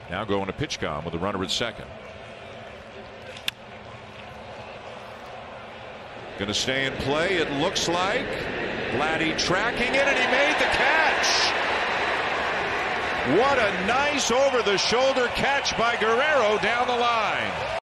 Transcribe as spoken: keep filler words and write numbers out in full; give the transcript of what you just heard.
Now going to pitch com with a runner at second. Going to stay in play, it looks like. Vladdy tracking it, and he made the catch. What a nice over-the-shoulder catch by Guerrero down the line.